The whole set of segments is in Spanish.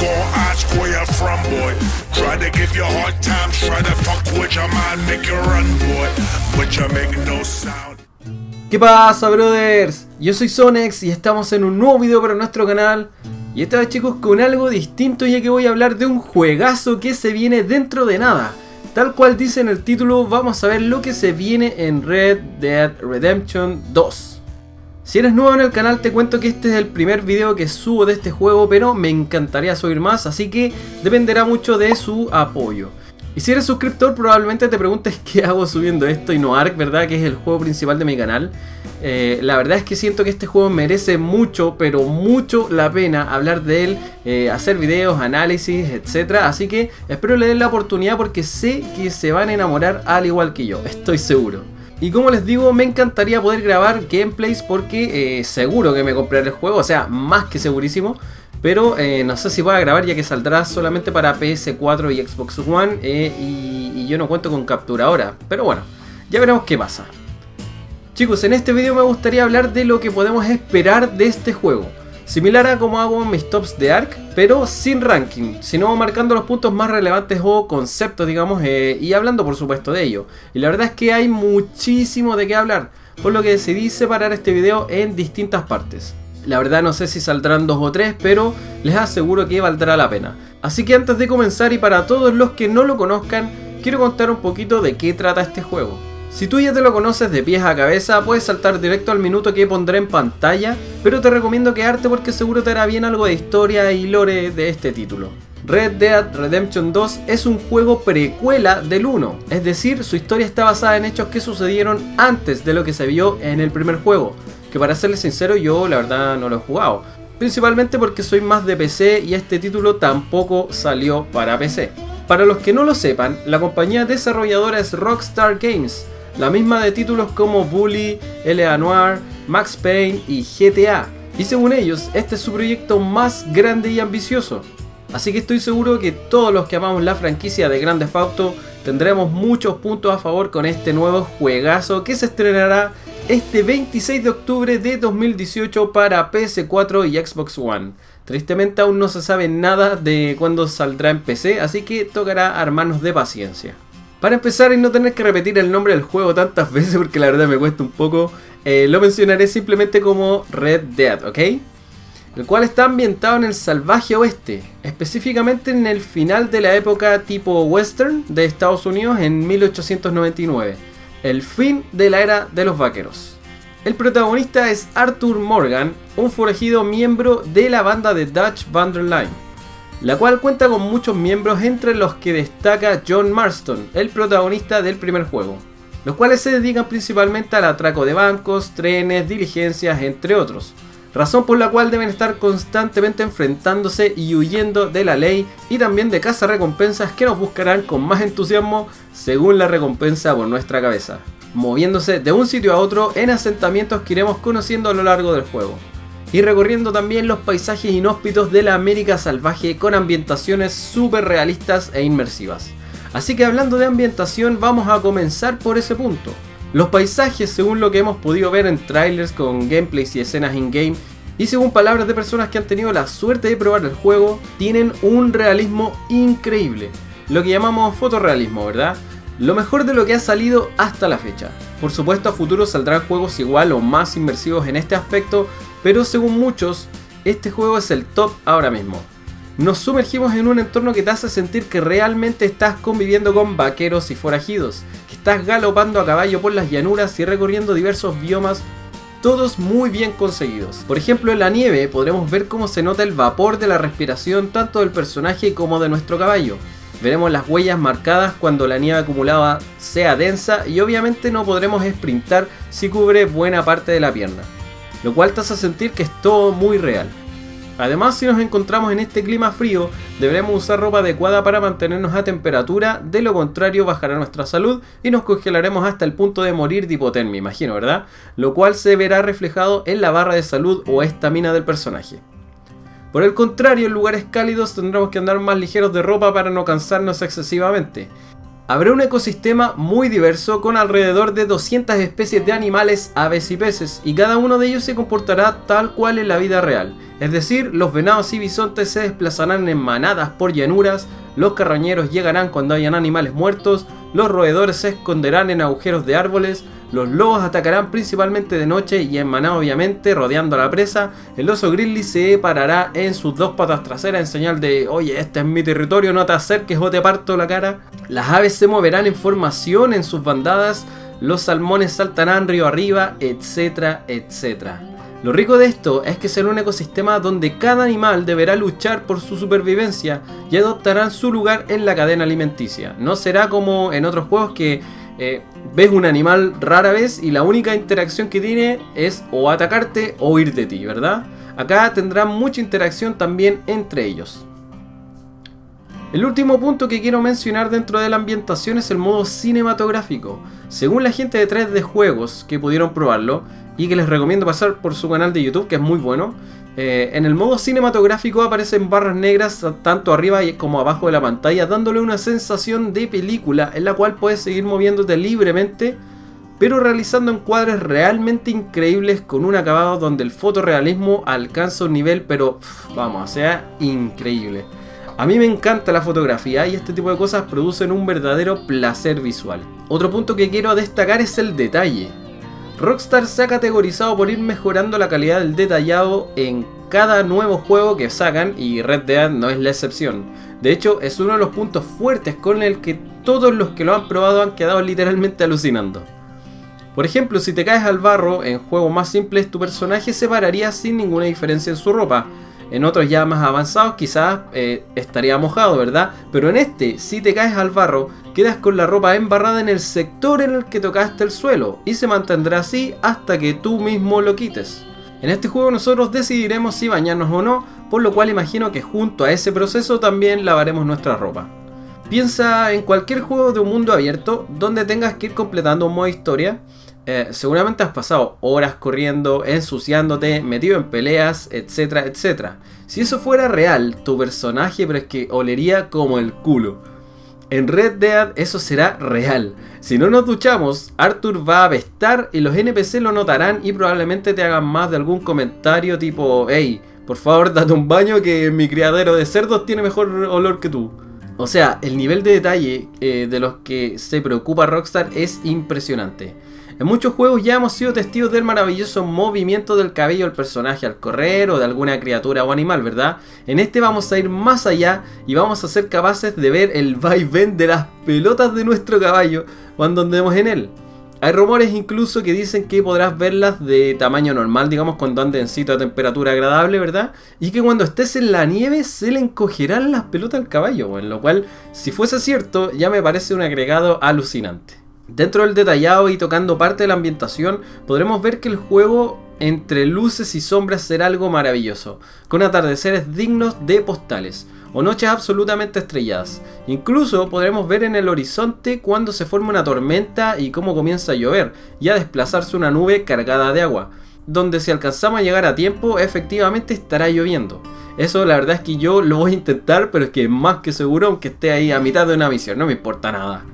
gon' ask where you're from, boy. Try to give you hard times, try to fuck with your mind, make you run, boy. But you make no sound. ¿Qué pasa, brothers? Yo soy Zonex y estamos en un nuevo video para nuestro canal. Y esta vez, chicos, con algo distinto, ya que voy a hablar de un juegazo que se viene dentro de nada. Tal cual dice en el título, vamos a ver lo que se viene en Red Dead Redemption 2. Si eres nuevo en el canal, te cuento que este es el primer video que subo de este juego, pero me encantaría subir más, así que dependerá mucho de su apoyo. Y si eres suscriptor, probablemente te preguntes qué hago subiendo esto y no Ark, ¿verdad? Que es el juego principal de mi canal. La verdad es que siento que este juego merece mucho, pero mucho la pena hablar de él, hacer videos, análisis, etc. Así que espero le den la oportunidad porque sé que se van a enamorar al igual que yo, estoy seguro. Y como les digo, me encantaría poder grabar gameplays porque seguro que me compraré el juego, o sea, más que segurísimo. Pero no sé si voy a grabar ya que saldrá solamente para PS4 y Xbox One y yo no cuento con captura ahora. Pero bueno, ya veremos qué pasa. Chicos, en este video me gustaría hablar de lo que podemos esperar de este juego. Similar a como hago en mis tops de Ark, pero sin ranking, sino marcando los puntos más relevantes o conceptos, digamos, y hablando por supuesto de ello. Y la verdad es que hay muchísimo de qué hablar, por lo que decidí separar este video en distintas partes. La verdad no sé si saldrán 2 o 3, pero les aseguro que valdrá la pena. Así que antes de comenzar y para todos los que no lo conozcan, quiero contar un poquito de qué trata este juego. Si tú ya te lo conoces de pies a cabeza, puedes saltar directo al minuto que pondré en pantalla, pero te recomiendo quedarte porque seguro te hará bien algo de historia y lore de este título. Red Dead Redemption 2 es un juego precuela del 1, es decir, su historia está basada en hechos que sucedieron antes de lo que se vio en el primer juego. Que para serles sincero, yo la verdad no lo he jugado, principalmente porque soy más de PC y este título tampoco salió para PC. Para los que no lo sepan, la compañía desarrolladora es Rockstar Games, la misma de títulos como Bully, L.A. Noire, Max Payne y GTA, y según ellos, este es su proyecto más grande y ambicioso. Así que estoy seguro que todos los que amamos la franquicia de Grand Theft Auto tendremos muchos puntos a favor con este nuevo juegazo que se estrenará este 26 de octubre de 2018 para PS4 y Xbox One. Tristemente aún no se sabe nada de cuándo saldrá en PC, así que tocará armarnos de paciencia. Para empezar y no tener que repetir el nombre del juego tantas veces porque la verdad me cuesta un poco, lo mencionaré simplemente como Red Dead, ¿ok? El cual está ambientado en el salvaje oeste, específicamente en el final de la época tipo western de Estados Unidos en 1899. El fin de la era de los vaqueros. El protagonista es Arthur Morgan, un forajido miembro de la banda de Dutch Van der Linde, la cual cuenta con muchos miembros entre los que destaca John Marston, el protagonista del primer juego, los cuales se dedican principalmente al atraco de bancos, trenes, diligencias, entre otros. Razón por la cual deben estar constantemente enfrentándose y huyendo de la ley y también de cazarrecompensas que nos buscarán con más entusiasmo según la recompensa por nuestra cabeza, moviéndose de un sitio a otro en asentamientos que iremos conociendo a lo largo del juego, y recorriendo también los paisajes inhóspitos de la América salvaje con ambientaciones súper realistas e inmersivas. Así que hablando de ambientación, vamos a comenzar por ese punto. Los paisajes, según lo que hemos podido ver en trailers con gameplays y escenas in-game, y según palabras de personas que han tenido la suerte de probar el juego, tienen un realismo increíble. Lo que llamamos fotorrealismo, ¿verdad? Lo mejor de lo que ha salido hasta la fecha. Por supuesto, a futuro saldrán juegos igual o más inmersivos en este aspecto, pero según muchos, este juego es el top ahora mismo. Nos sumergimos en un entorno que te hace sentir que realmente estás conviviendo con vaqueros y forajidos, que estás galopando a caballo por las llanuras y recorriendo diversos biomas, todos muy bien conseguidos. Por ejemplo, en la nieve podremos ver cómo se nota el vapor de la respiración tanto del personaje como de nuestro caballo. Veremos las huellas marcadas cuando la nieve acumulada sea densa y obviamente no podremos sprintar si cubre buena parte de la pierna, lo cual te hace sentir que es todo muy real. Además, si nos encontramos en este clima frío, deberemos usar ropa adecuada para mantenernos a temperatura, de lo contrario bajará nuestra salud y nos congelaremos hasta el punto de morir de hipotermia, imagino, ¿verdad? Lo cual se verá reflejado en la barra de salud o estamina del personaje. Por el contrario, en lugares cálidos tendremos que andar más ligeros de ropa para no cansarnos excesivamente. Habrá un ecosistema muy diverso con alrededor de 200 especies de animales, aves y peces, y cada uno de ellos se comportará tal cual en la vida real. Es decir, los venados y bisontes se desplazarán en manadas por llanuras, los carroñeros llegarán cuando hayan animales muertos, los roedores se esconderán en agujeros de árboles, los lobos atacarán principalmente de noche y en manada obviamente, rodeando a la presa. El oso grizzly se parará en sus dos patas traseras en señal de oye, este es mi territorio, no te acerques o te parto la cara. Las aves se moverán en formación en sus bandadas, los salmones saltarán río arriba, etcétera, etcétera. Lo rico de esto es que será un ecosistema donde cada animal deberá luchar por su supervivencia y adoptarán su lugar en la cadena alimenticia. No será como en otros juegos que ves un animal rara vez y la única interacción que tiene es o atacarte o huir de ti, ¿verdad? Acá tendrán mucha interacción también entre ellos. El último punto que quiero mencionar dentro de la ambientación es el modo cinematográfico. Según la gente de 3D Juegos que pudieron probarlo y que les recomiendo pasar por su canal de YouTube, que es muy bueno, en el modo cinematográfico aparecen barras negras tanto arriba como abajo de la pantalla, dándole una sensación de película en la cual puedes seguir moviéndote libremente, pero realizando encuadres realmente increíbles con un acabado donde el fotorrealismo alcanza un nivel, pero vamos, o sea, increíble. A mí me encanta la fotografía y este tipo de cosas producen un verdadero placer visual. Otro punto que quiero destacar es el detalle. Rockstar se ha categorizado por ir mejorando la calidad del detallado en cada nuevo juego que sacan y Red Dead no es la excepción. De hecho, es uno de los puntos fuertes con el que todos los que lo han probado han quedado literalmente alucinando. Por ejemplo, si te caes al barro en juegos más simples, tu personaje se pararía sin ninguna diferencia en su ropa. En otros ya más avanzados quizás estaría mojado, ¿verdad? Pero en este, si te caes al barro, quedas con la ropa embarrada en el sector en el que tocaste el suelo y se mantendrá así hasta que tú mismo lo quites. En este juego nosotros decidiremos si bañarnos o no, por lo cual imagino que junto a ese proceso también lavaremos nuestra ropa. Piensa en cualquier juego de un mundo abierto donde tengas que ir completando un modo historia. Seguramente has pasado horas corriendo, ensuciándote, metido en peleas, etcétera, etcétera. Si eso fuera real, tu personaje pero es que olería como el culo. En Red Dead eso será real. Si no nos duchamos, Arthur va a apestar y los NPC lo notarán y probablemente te hagan más de algún comentario tipo hey, por favor date un baño que mi criadero de cerdos tiene mejor olor que tú. O sea, el nivel de detalle de los que se preocupa Rockstar es impresionante. En muchos juegos ya hemos sido testigos del maravilloso movimiento del cabello del personaje al correr o de alguna criatura o animal, ¿verdad? En este vamos a ir más allá y vamos a ser capaces de ver el vaivén de las pelotas de nuestro caballo cuando andemos en él. Hay rumores incluso que dicen que podrás verlas de tamaño normal, digamos cuando ande en sitio a temperatura agradable, ¿verdad? Y que cuando estés en la nieve se le encogerán las pelotas al caballo, bueno, lo cual, si fuese cierto, ya me parece un agregado alucinante. Dentro del detallado y tocando parte de la ambientación, podremos ver que el juego entre luces y sombras será algo maravilloso, con atardeceres dignos de postales, o noches absolutamente estrelladas. Incluso podremos ver en el horizonte cuando se forma una tormenta y cómo comienza a llover, y a desplazarse una nube cargada de agua, donde si alcanzamos a llegar a tiempo, efectivamente estará lloviendo. Eso la verdad es que yo lo voy a intentar, pero es que más que seguro, aunque esté ahí a mitad de una misión, no me importa nada.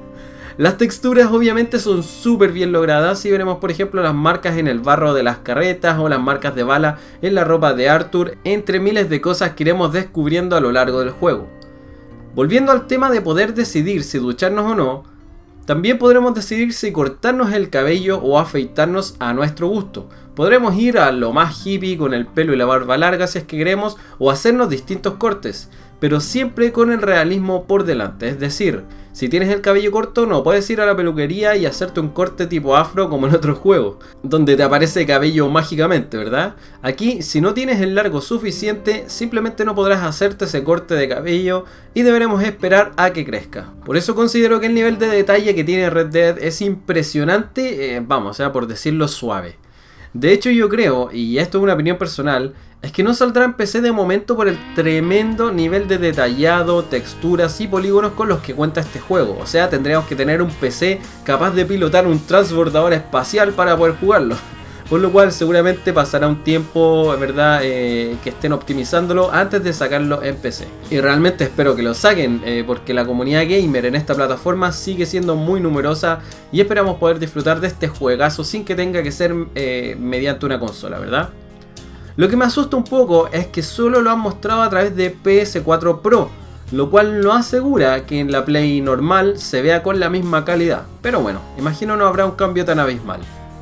Las texturas obviamente son súper bien logradas y veremos por ejemplo las marcas en el barro de las carretas o las marcas de bala en la ropa de Arthur, entre miles de cosas que iremos descubriendo a lo largo del juego. Volviendo al tema de poder decidir si ducharnos o no, también podremos decidir si cortarnos el cabello o afeitarnos a nuestro gusto. Podremos ir a lo más hippie con el pelo y la barba larga si es que queremos, o hacernos distintos cortes, pero siempre con el realismo por delante. Es decir, si tienes el cabello corto no puedes ir a la peluquería y hacerte un corte tipo afro como en otros juegos, donde te aparece cabello mágicamente, ¿verdad? Aquí, si no tienes el largo suficiente, simplemente no podrás hacerte ese corte de cabello y deberemos esperar a que crezca. Por eso considero que el nivel de detalle que tiene Red Dead es impresionante, vamos, o sea, por decirlo suave. De hecho yo creo, y esto es una opinión personal, es que no saldrá en PC de momento por el tremendo nivel de detallado, texturas y polígonos con los que cuenta este juego. O sea, tendríamos que tener un PC capaz de pilotar un transbordador espacial para poder jugarlo. por lo cual seguramente pasará un tiempo, ¿verdad? Que estén optimizándolo antes de sacarlo en PC. Y realmente espero que lo saquen, porque la comunidad gamer en esta plataforma sigue siendo muy numerosa y esperamos poder disfrutar de este juegazo sin que tenga que ser mediante una consola, ¿verdad? Lo que me asusta un poco es que solo lo han mostrado a través de PS4 Pro, lo cual no asegura que en la Play normal se vea con la misma calidad. Pero bueno, imagino no habrá un cambio tan abismal.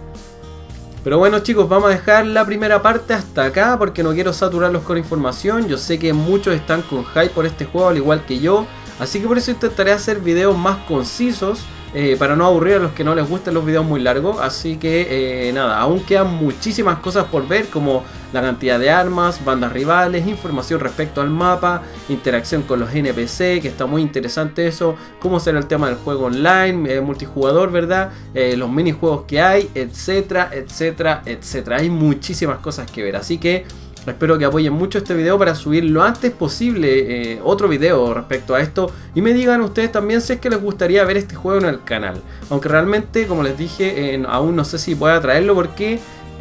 Pero bueno chicos, vamos a dejar la primera parte hasta acá porque no quiero saturarlos con información. Yo sé que muchos están con hype por este juego al igual que yo, así que por eso intentaré hacer videos más concisos para no aburrir a los que no les gusten los videos muy largos. Así que nada, aún quedan muchísimas cosas por ver, como la cantidad de armas, bandas rivales, información respecto al mapa, interacción con los NPC, que está muy interesante eso, cómo será el tema del juego online, multijugador, ¿verdad? Los minijuegos que hay, etcétera, etcétera, etcétera. Hay muchísimas cosas que ver, así que espero que apoyen mucho este video para subir lo antes posible otro video respecto a esto. Y me digan ustedes también si es que les gustaría ver este juego en el canal. Aunque realmente, como les dije, aún no sé si pueda traerlo porque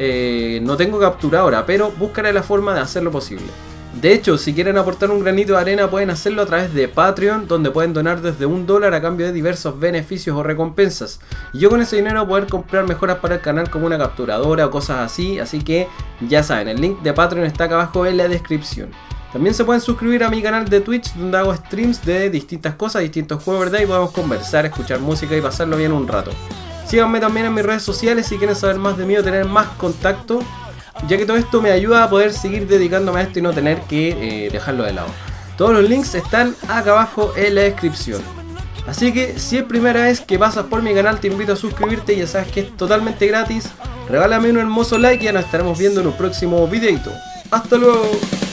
no tengo captura ahora. Pero buscaré la forma de hacerlo posible. De hecho, si quieren aportar un granito de arena pueden hacerlo a través de Patreon, donde pueden donar desde $1 a cambio de diversos beneficios o recompensas. Y yo con ese dinero poder comprar mejoras para el canal como una capturadora o cosas así. Así que ya saben, el link de Patreon está acá abajo en la descripción. También se pueden suscribir a mi canal de Twitch, donde hago streams de distintas cosas, distintos juegos, ¿verdad? Y podemos conversar, escuchar música y pasarlo bien un rato. Síganme también en mis redes sociales si quieren saber más de mí o tener más contacto, ya que todo esto me ayuda a poder seguir dedicándome a esto y no tener que dejarlo de lado. Todos los links están acá abajo en la descripción. Así que si es primera vez que pasas por mi canal te invito a suscribirte, ya sabes que es totalmente gratis. Regálame un hermoso like y ya nos estaremos viendo en un próximo videito. ¡Hasta luego!